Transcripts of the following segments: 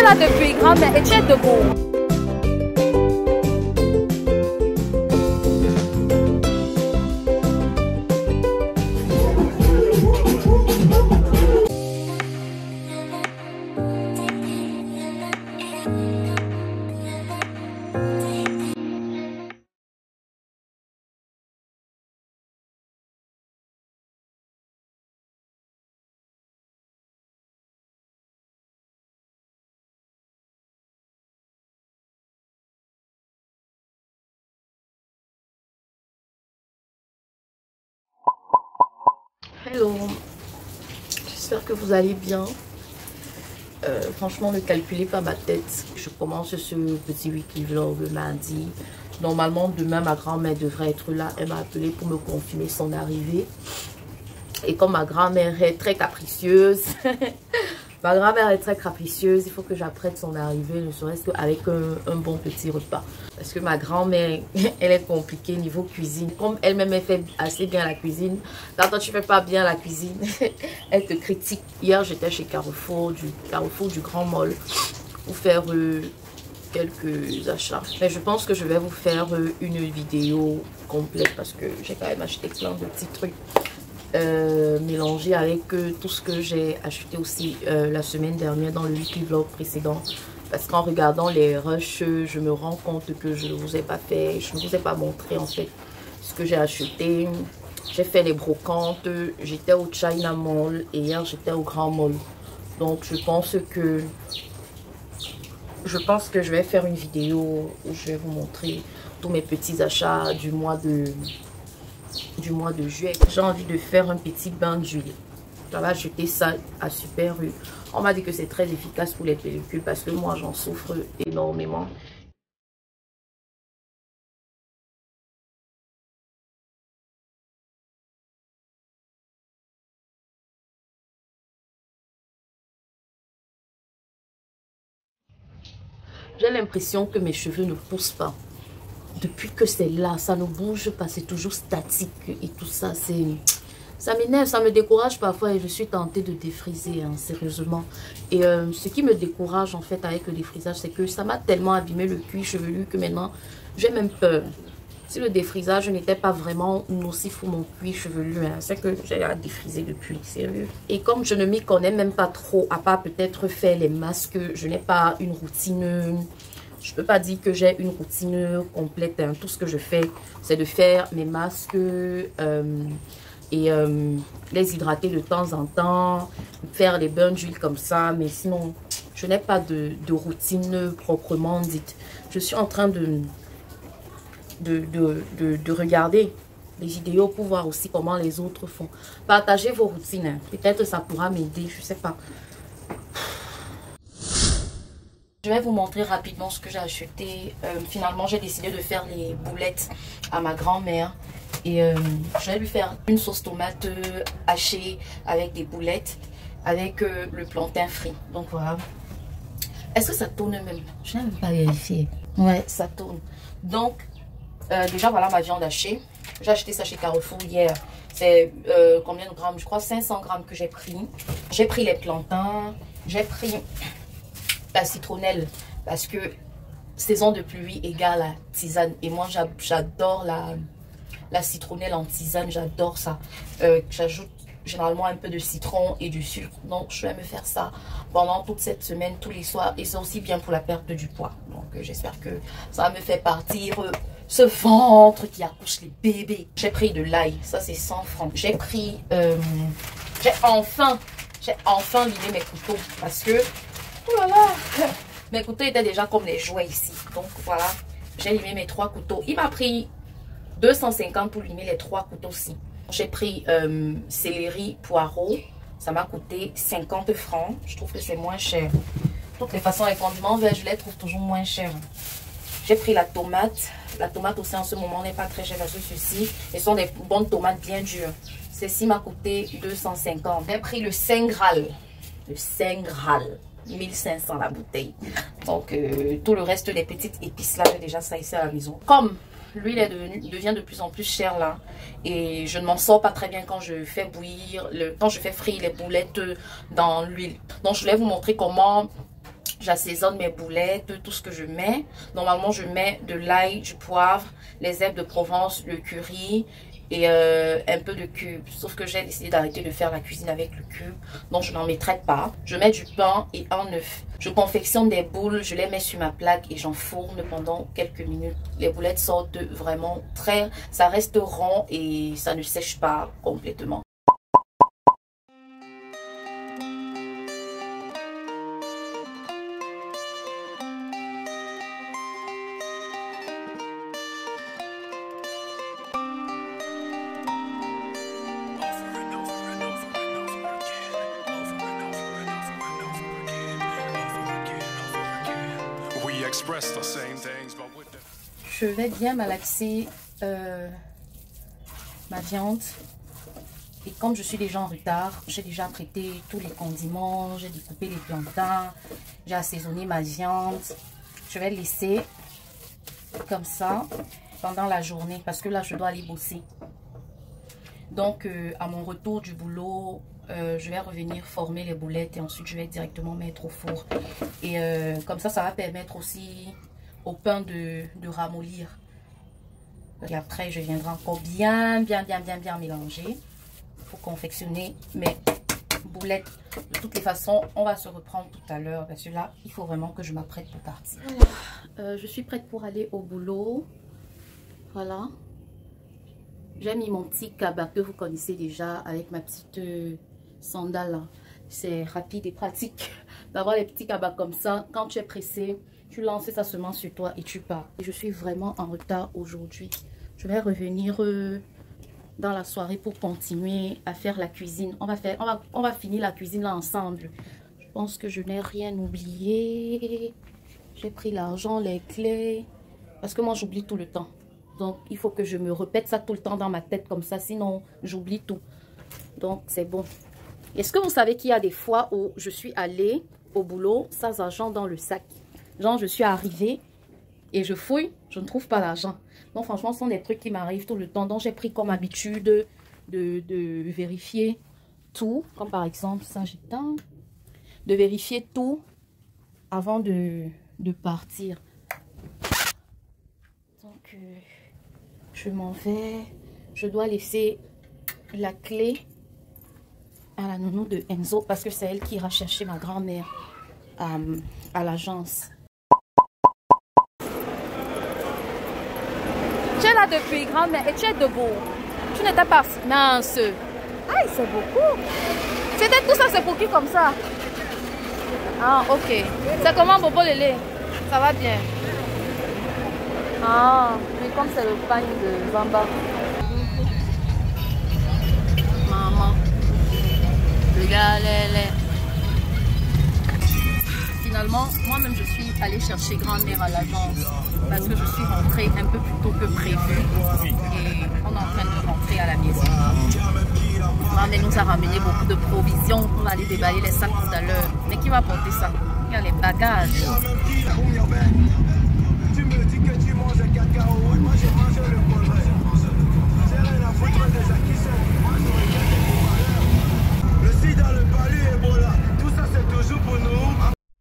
es là depuis grand-mère et tu es debout. Hello, j'espère que vous allez bien. Franchement, ne calculez pas ma tête. Je commence ce petit weekly vlog le mardi. Normalement, demain, ma grand-mère devrait être là. Elle m'a appelé pour me confirmer son arrivée. Et comme ma grand-mère est très capricieuse, il faut que j'apprête son arrivée, ne serait-ce qu'avec un bon petit repas. Parce que ma grand-mère, elle est compliquée niveau cuisine. Comme elle-même, elle fait assez bien la cuisine. Quand toi, tu fais pas bien la cuisine, elle te critique. Hier, j'étais chez Carrefour du Grand Mall, pour faire quelques achats. Mais je pense que je vais vous faire une vidéo complète parce que j'ai quand même acheté plein de petits trucs. Mélangé avec tout ce que j'ai acheté aussi la semaine dernière dans le weekly vlog précédent. Parce qu'en regardant les rushs, je me rends compte que je ne vous ai pas fait, je ne vous ai pas montré en fait ce que j'ai acheté. J'ai fait les brocantes, j'étais au China Mall et hier j'étais au Grand Mall. Donc je pense que je vais faire une vidéo où je vais vous montrer tous mes petits achats du mois de juillet. J'ai envie de faire un petit bain d'huile. J'avais acheté ça à Super U. On m'a dit que c'est très efficace pour les pellicules parce que moi j'en souffre énormément. J'ai l'impression que mes cheveux ne poussent pas. Depuis que c'est là, ça ne bouge pas, c'est toujours statique et tout ça, ça m'énerve, ça me décourage parfois et je suis tentée de défriser, hein, sérieusement. Et ce qui me décourage en fait avec le défrisage, c'est que ça m'a tellement abîmé le cuir chevelu que maintenant, j'ai même peur. Si le défrisage n'était pas vraiment nocif pour mon cuir chevelu, hein, c'est que j'ai à défriser depuis, sérieux. Et comme je ne m'y connais même pas trop, à part peut-être faire les masques, je n'ai pas une routine. Je peux pas dire que j'ai une routine complète, hein. Tout ce que je fais, c'est de faire mes masques et les hydrater de temps en temps, faire les bains d'huile comme ça. Mais sinon, je n'ai pas de routine proprement dite. Je suis en train de regarder les vidéos pour voir aussi comment les autres font. Partagez vos routines, hein. Peut-être ça pourra m'aider, je sais pas. Je vais vous montrer rapidement ce que j'ai acheté. Finalement, j'ai décidé de faire les boulettes à ma grand-mère. Et je vais lui faire une sauce tomate hachée avec des boulettes, avec le plantain frit. Donc voilà. Est-ce que ça tourne même? Je n'ai même pas vérifié. Ouais, ça tourne. Donc, déjà voilà ma viande hachée. J'ai acheté ça chez Carrefour hier. C'est combien de grammes? Je crois 500 grammes que j'ai pris. J'ai pris les plantains. J'ai pris la citronnelle parce que saison de pluie égale à tisane. Et moi, j'adore la citronnelle en tisane. J'adore ça. J'ajoute généralement un peu de citron et du sucre. Donc, je vais me faire ça pendant toute cette semaine, tous les soirs. Et c'est aussi bien pour la perte du poids. Donc, j'espère que ça va me faire partir ce ventre qui accouche les bébés. J'ai pris de l'ail. Ça, c'est 100 francs. J'ai pris... j'ai enfin lié mes couteaux parce que... Oh là là! Mes couteaux étaient déjà comme les jouets ici. Donc, voilà. J'ai limé mes 3 couteaux. Il m'a pris 250 pour limer les 3 couteaux-ci. J'ai pris céleri, poireau. Ça m'a coûté 50 francs. Je trouve que c'est moins cher. De toutes les façons, les condiments verts, je les trouve toujours moins chers. J'ai pris la tomate. La tomate aussi en ce moment n'est pas très chère parce que ceci, ce sont des bonnes tomates bien dures. Ceci m'a coûté 250. J'ai pris le Saint Graal. Le Saint Graal. 1500 la bouteille. Donc, tout le reste des petites épices là, j'ai déjà ça ici à la maison. Comme l'huile devient de plus en plus chère là, et je ne m'en sors pas très bien quand je fais bouillir, quand je fais frire les boulettes dans l'huile. Donc, je voulais vous montrer comment j'assaisonne mes boulettes, tout ce que je mets. Normalement, je mets de l'ail, du poivre, les herbes de Provence, le curry et un peu de cube. Sauf que j'ai décidé d'arrêter de faire la cuisine avec le cube, donc je n'en mettrai pas. Je mets du pain et un œuf. Je confectionne des boules, je les mets sur ma plaque et j'enfourne pendant quelques minutes. Les boulettes sortent vraiment ça reste rond et ça ne sèche pas complètement. Je vais bien malaxer ma viande et comme je suis déjà en retard, j'ai déjà prêté tous les condiments, j'ai découpé les plantains, j'ai assaisonné ma viande. Je vais laisser comme ça pendant la journée parce que là je dois aller bosser. Donc à mon retour du boulot, je vais revenir former les boulettes et ensuite je vais directement mettre au four. Et comme ça va permettre aussi au pain de ramollir. Et après, je viendrai encore bien mélanger pour confectionner mes boulettes. De toutes les façons, on va se reprendre tout à l'heure parce que là, il faut vraiment que je m'apprête pour partir. Voilà. Je suis prête pour aller au boulot. Voilà. J'ai mis mon petit cabas que vous connaissez déjà avec ma petite sandale. C'est rapide et pratique d'avoir les petits cabas comme ça. Quand tu es pressé, tu lances ça seulement sur toi et tu pars. Et je suis vraiment en retard aujourd'hui. Je vais revenir dans la soirée pour continuer à faire la cuisine. On va finir la cuisine là ensemble. Je pense que je n'ai rien oublié. J'ai pris l'argent, les clés. Parce que moi, j'oublie tout le temps. Donc, il faut que je me répète ça tout le temps dans ma tête comme ça. Sinon, j'oublie tout. Donc, c'est bon. Est-ce que vous savez qu'il y a des fois où je suis allée au boulot sans argent dans le sac? Genre, je suis arrivée et je fouille, je ne trouve pas l'argent. Donc, franchement, ce sont des trucs qui m'arrivent tout le temps. Donc, j'ai pris comme habitude de vérifier tout. Comme par exemple, ça, j'éteins. De vérifier tout avant de partir. Donc, je m'en vais. Je dois laisser la clé à la nounou de Enzo parce que c'est elle qui ira chercher ma grand-mère à l'agence. Tu es là depuis, grand-mère, et tu es debout. Tu n'étais pas mince. Aïe, c'est beaucoup. C'était tout ça, c'est pour qui comme ça? Ah, ok. C'est comment, Bobo Lélé? Ça va bien. Ah, mais comme c'est le pain de Bamba. Maman. Regardez. Finalement, moi-même, je suis allée chercher grand-mère à l'agence parce que je suis rentrée un peu plus tôt que prévu et on est en train de rentrer à la maison. Grand-mère nous a ramené beaucoup de provisions. On va aller déballer les sacs tout à l'heure. Mais qui va porter ça? Il y a les bagages. Tu me dis que tu manges un cacao, moi je mange le bonheur. J'ai rien à foutre des acquisitions. Moi je regarde le sida, le palu, Ebola. Tout ça c'est toujours pour nous.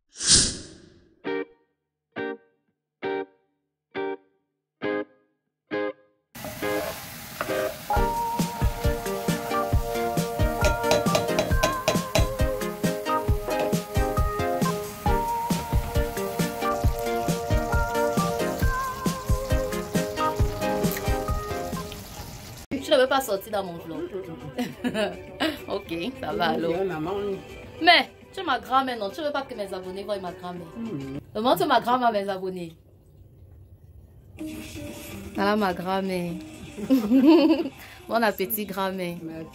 Tu ne veux pas sortir dans mon vlog. Ok, ça va alors. Mais, tu es ma grand-mère, non? Tu ne veux pas que mes abonnés voient ma grand-mère? Montre ma grand-mère à mes abonnés. Voilà ma grand-mère. Bon appétit, grand-mère.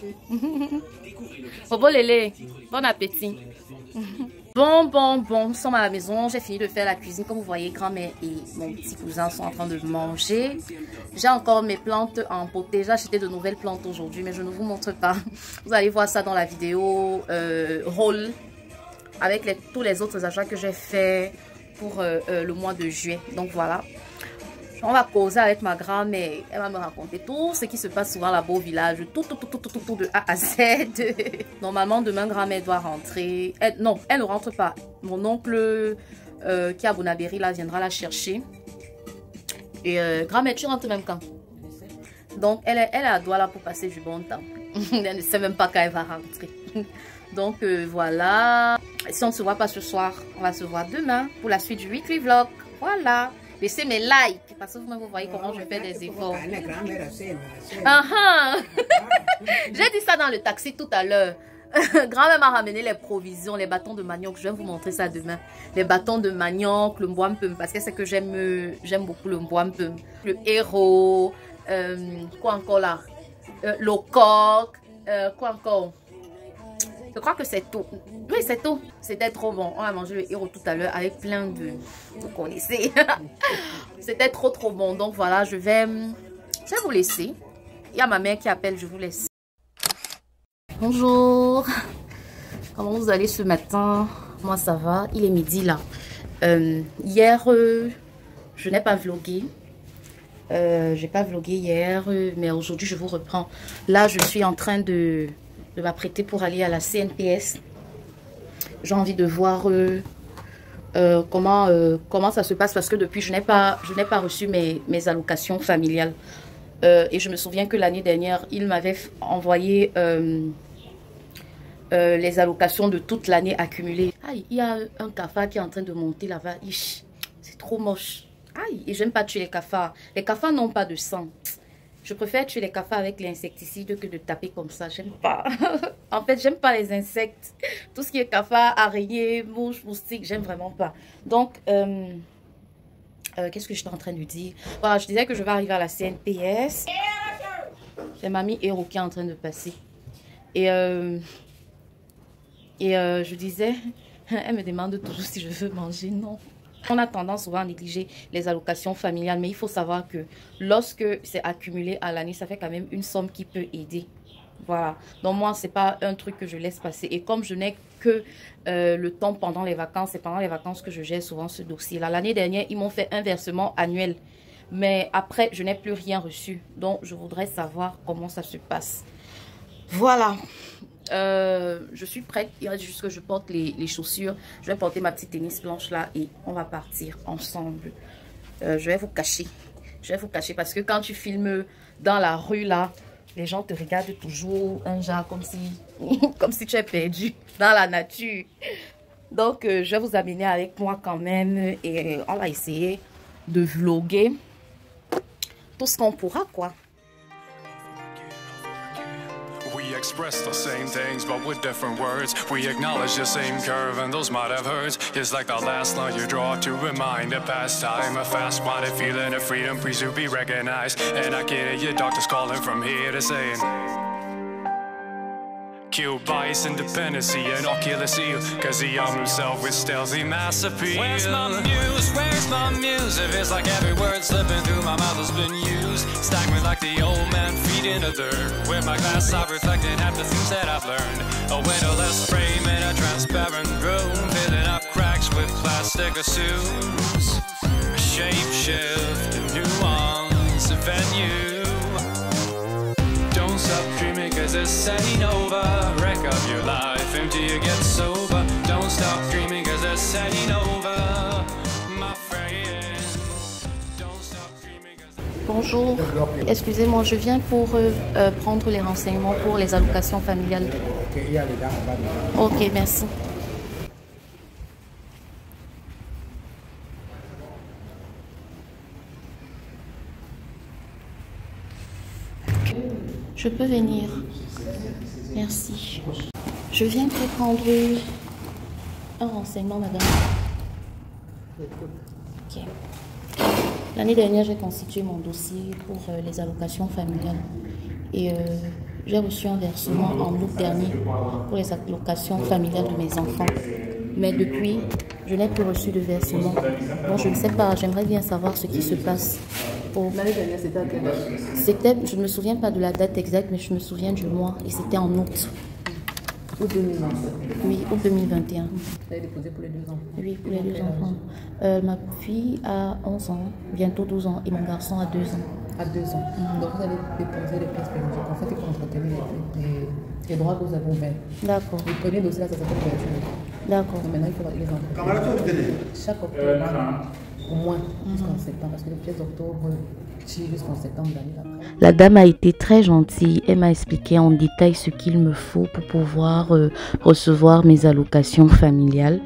Bobo Lélé, bon appétit. Bon, nous sommes à la maison, j'ai fini de faire la cuisine. Comme vous voyez, grand-mère et mon petit cousin sont en train de manger. J'ai encore mes plantes en potée. J'ai acheté de nouvelles plantes aujourd'hui, mais je ne vous montre pas. Vous allez voir ça dans la vidéo haul avec tous les autres achats que j'ai fait pour le mois de juillet. Donc voilà. On va causer avec ma grand-mère. Elle va me raconter tout ce qui se passe souvent là-bas au village. Tout de A à Z. Normalement, demain, grand-mère doit rentrer. Non, elle ne rentre pas. Mon oncle qui est à Bonabéry, là, viendra la chercher. Et grand-mère, tu rentres même quand? Donc, elle est à Douala pour passer du bon temps. Elle ne sait même pas quand elle va rentrer. Donc, voilà. Si on ne se voit pas ce soir, on va se voir demain pour la suite du weekly vlog. Voilà. Laissez mes likes parce que vous voyez comment je fais des efforts. J'ai dit ça dans le taxi tout à l'heure. Grand-mère m'a ramené les provisions, les bâtons de manioc. Je vais vous montrer ça demain. Les bâtons de manioc, le mboampum, parce que c'est que j'aime beaucoup le mboampum. Le héros, quoi encore là? Le coq, quoi encore? Je crois que c'est tout. Oui, c'est tout. C'était trop bon. On a mangé le héros tout à l'heure avec plein de... Vous connaissez. C'était trop bon. Donc voilà, je vais vous laisser. Il y a ma mère qui appelle, je vous laisse. Bonjour. Comment vous allez ce matin? Moi, ça va. Il est midi là. Hier, je n'ai pas vlogué. J'ai pas vlogué hier, mais aujourd'hui, je vous reprends. Là, je suis en train de m'apprêter pour aller à la CNPS. J'ai envie de voir comment ça se passe parce que depuis, je n'ai pas reçu mes allocations familiales. Et je me souviens que l'année dernière, il m'avait envoyé les allocations de toute l'année accumulées. Aïe, il y a un cafard qui est en train de monter là-bas. C'est trop moche. Aïe, et j'aime pas tuer les cafards. Les cafards n'ont pas de sang. Je préfère tuer les cafards avec l'insecticide que de taper comme ça. J'aime pas. En fait, j'aime pas les insectes. Tout ce qui est cafard, araignée, mouche, moustique, j'aime vraiment pas. Donc, qu'est-ce que j'étais en train de dire? Voilà, je disais que je vais arriver à la CNPS. C'est mamie Héro qui est en train de passer. Et je disais, elle me demande toujours si je veux manger. Non. On a tendance souvent à négliger les allocations familiales, mais il faut savoir que lorsque c'est accumulé à l'année, ça fait quand même une somme qui peut aider. Voilà. Donc moi, c'est pas un truc que je laisse passer. Et comme je n'ai que le temps pendant les vacances, c'est pendant les vacances que je gère souvent ce dossier-là. L'année dernière, ils m'ont fait un versement annuel. Mais après, je n'ai plus rien reçu. Donc, je voudrais savoir comment ça se passe. Voilà. Je suis prête. Il reste juste que je porte les chaussures. Je vais porter ma petite tennis blanche là et on va partir ensemble. Je vais vous cacher. Je vais vous cacher parce que quand tu filmes dans la rue là, les gens te regardent toujours un genre comme si tu es perdu dans la nature. Donc je vais vous amener avec moi quand même et on va essayer de vlogger tout ce qu'on pourra quoi. We express the same things, but with different words. We acknowledge the same curve, and those might have hurt. It's like the last line you draw to remind a past time. A fast-minded feeling of freedom, please to be recognized. And I can hear your doctors calling from here to saying, killed by his independency and Oculus Eel, cause he armed himself with stealthy mass appeal. Where's my muse? Where's my muse? If it's like every word slipping through my mouth has been used. Stagnant like the old man feet in the dirt. With my glass I've reflected half the things that I've learned. A windowless frame in a transparent room, filling up cracks with plastic assumes. A shape shift, a nuance, a venue. Don't stop dreaming cause this ain't over. Wreck up your life until you get sober. Don't stop dreaming cause this ain't over. My friend. Don't stop dreaming cause... Bonjour, excusez-moi, je viens pour prendre les renseignements pour les allocations familiales. Ok, merci. Je peux venir. Merci. Je viens pour prendre un renseignement, madame. Ok. L'année dernière, j'ai constitué mon dossier pour les allocations familiales. Et j'ai reçu un versement en août dernier pour les allocations familiales de mes enfants. Mais depuis, je n'ai plus reçu de versement. Bon, je ne sais pas, j'aimerais bien savoir ce qui se passe. L'année dernière, c'était à quelle date? Je ne me souviens pas de la date exacte, mais je me souviens du mois. Et c'était en août. Août 2021. Oui, août 2021. Vous avez déposé pour les 2 ans? Oui, pour les 2 enfants. Ma fille a 11 ans, bientôt 12 ans, et mon garçon a 2 ans. À 2 ans. Donc vous allez déposer les pièces pédagogiques. En fait, il faut entretenir les droits que vous avez ouverts. D'accord. Le premier dossier là, ça s'appelle couverture. D'accord. Donc maintenant, il faut les entretenir. Chaque octobre, au moins jusqu'en septembre, parce que les pièces d'octobre tirent jusqu'en septembre l'année après. La dame a été très gentille. Elle m'a expliqué en détail ce qu'il me faut pour pouvoir recevoir mes allocations familiales.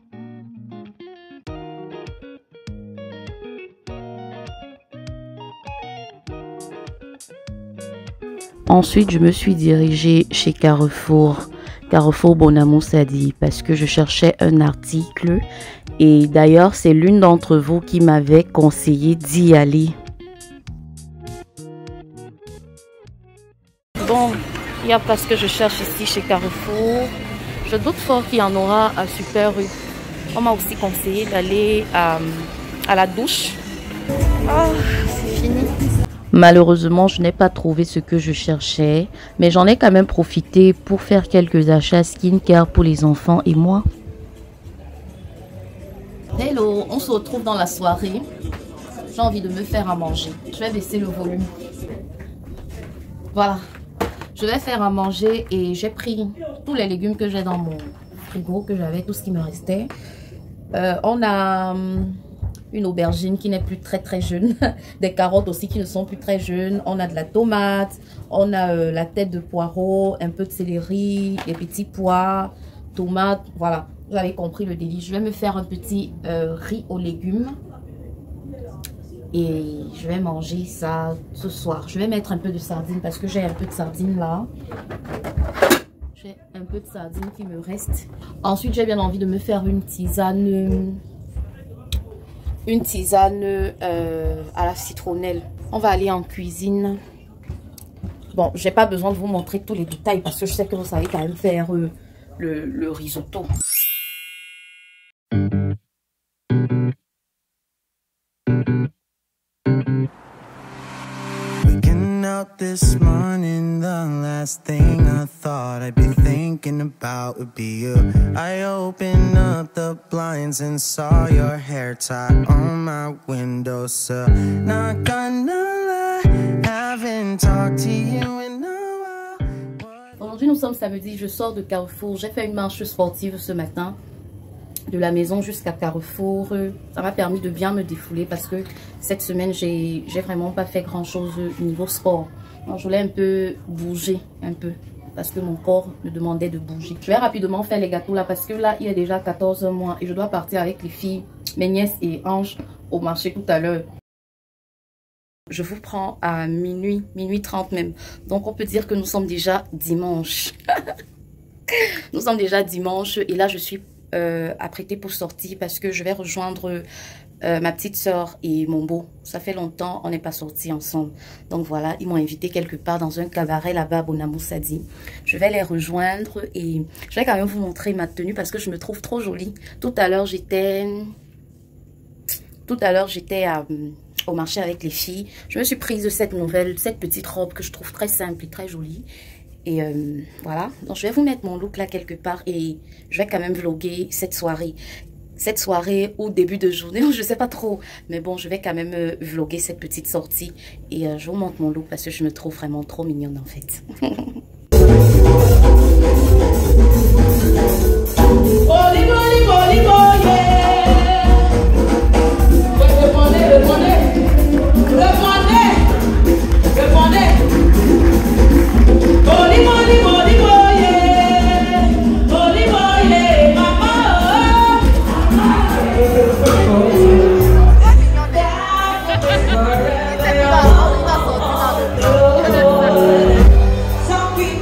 Ensuite, je me suis dirigée chez Carrefour Bonamou Sadi, parce que je cherchais un article. Et d'ailleurs, c'est l'une d'entre vous qui m'avait conseillé d'y aller. Bon, il n'y a pas ce que je cherche ici chez Carrefour. Je doute fort qu'il y en aura à Super U. On m'a aussi conseillé d'aller à la douche. Oh, c'est fini. Malheureusement, je n'ai pas trouvé ce que je cherchais, mais j'en ai quand même profité pour faire quelques achats skincare pour les enfants et moi. Hello, on se retrouve dans la soirée. J'ai envie de me faire à manger. Je vais baisser le volume. Voilà. Je vais faire à manger et j'ai pris tous les légumes que j'ai dans mon frigo, que j'avais, tout ce qui me restait. On a une aubergine qui n'est plus très jeune, des carottes aussi qui ne sont plus très jeunes, on a de la tomate, on a la tête de poireau, un peu de céleri, des petits pois, tomates, voilà, vous avez compris le délire. Je vais me faire un petit riz aux légumes et je vais manger ça ce soir. Je vais mettre un peu de sardines parce que j'ai un peu de sardines là. J'ai un peu de sardines qui me reste. Ensuite, j'ai bien envie de me faire une tisane à la citronnelle. On va aller en cuisine. Bon, j'ai pas besoin de vous montrer tous les détails parce que je sais que vous savez quand même faire le risotto. Out this morning, the last thing I thought I'd be thinking about would be you. I opened up the blinds and saw your hair tie on my windowsill. Not gonna lie, haven't talked to you in a while. Aujourd'hui, nous sommes samedi, je sors de Carrefour. J'ai fait une marche sportive ce matin. De la maison jusqu'à Carrefour, ça m'a permis de bien me défouler parce que cette semaine j'ai vraiment pas fait grand chose au niveau sport. Donc, je voulais un peu bouger un peu parce que mon corps me demandait de bouger. Je vais rapidement faire les gâteaux là parce que là il est déjà 14 mois et je dois partir avec les filles, mes nièces et Ange au marché tout à l'heure. Je vous prends à minuit 30 même. Donc on peut dire que nous sommes déjà dimanche. Nous sommes déjà dimanche et là je suis apprêtée pour sortir parce que je vais rejoindre ma petite soeur et mon beau. Ça fait longtemps on n'est pas sortis ensemble. Donc voilà, ils m'ont invité quelque part dans un cabaret là-bas à Bonamou Sadi. Je vais les rejoindre et je vais quand même vous montrer ma tenue parce que je me trouve trop jolie. Tout à l'heure j'étais au marché avec les filles. Je me suis prise cette petite robe que je trouve très simple et très jolie. Et voilà, donc je vais vous mettre mon look là quelque part et je vais quand même vlogger cette soirée ou début de journée, je sais pas trop. Mais bon, je vais quand même vlogger cette petite sortie et je vous montre mon look parce que je me trouve vraiment trop mignonne en fait. Some people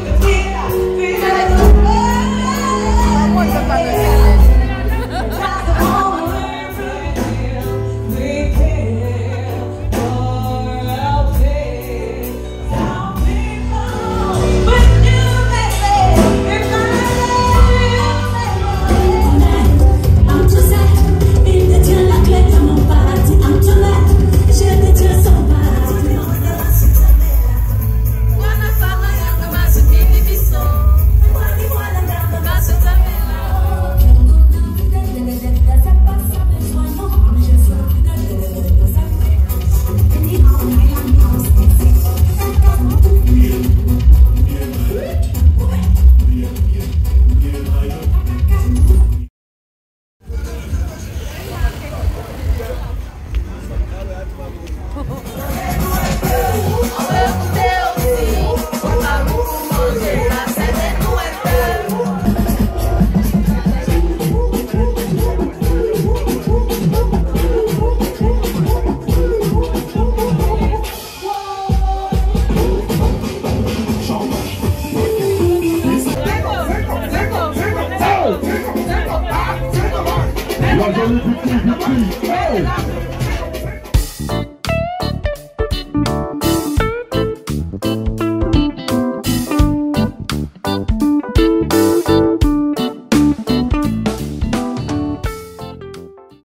Majorité, victory. Oh!